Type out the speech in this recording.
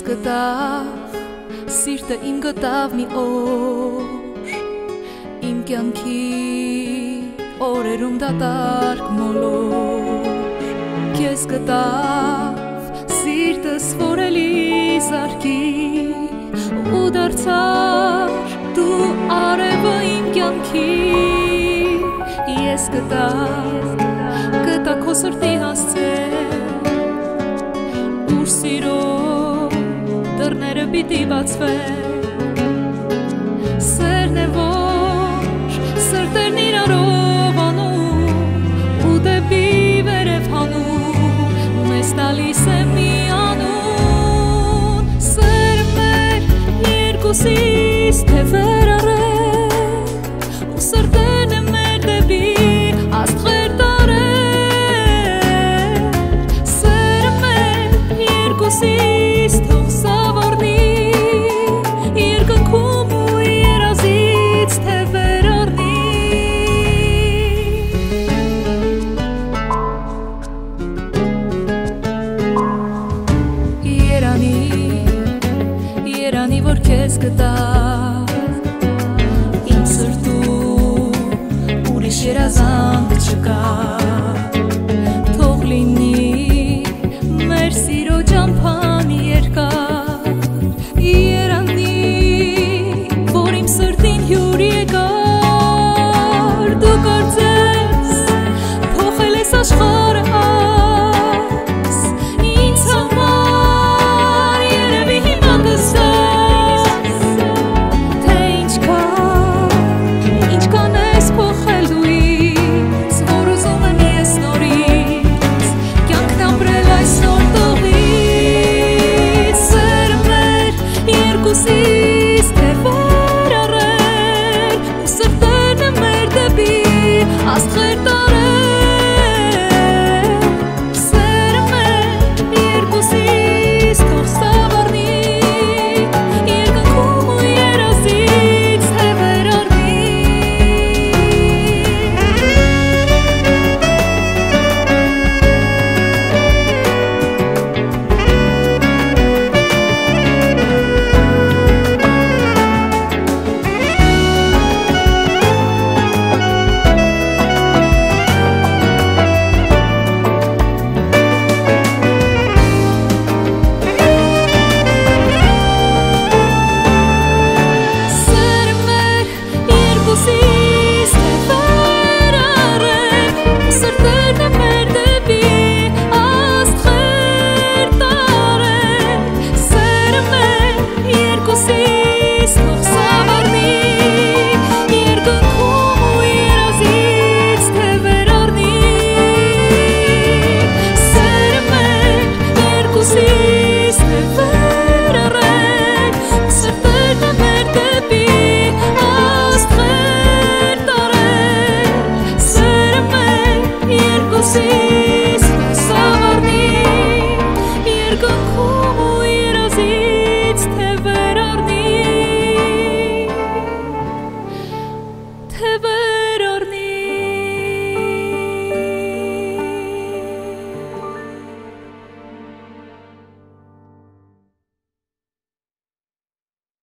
գտավ, սիրտը իմ գտավ մի օր, իմ կյանքի օրերում դատարկ մոլոր, քեզ գտավ, սիրտս որ էլի զարկի, ու դարձար դու արևը իմ կյանքի, ես գտա քո սրտի հասցել, ուր սիրո դռները պիտի բացվեն, սերն է որ սրտերն իրարով անում, ու դեպի վերև հանում, մեզ տալիս է մի անուն, սեր մեր երկուսիս թե վեր առել, ու սրտերն է մեր դեպի աստղեր տարել, սերը մեր երկուսիս թող սավառնի, երկնքում ու երազից թե վեր առնի, երանի որ քեզ գտա, իմ սրտում ուրիշ երազանք չկա, թող լինի մեր սիրո ճամփան երկար, երանի որ իմ սրտին հյուր եկար, դու կարծես փոխել ես աշխարհը այս, ինձ համար երևի հիմա կզգաս, թե ինչքան ես փոխել դու ինձ, որ ուզում եմ ես նորից կյանքն ապրել այս նոր տողից, սերը մեր երկուսիս թե վեր առել, ու սրտերն է մեր դեպի աստղեր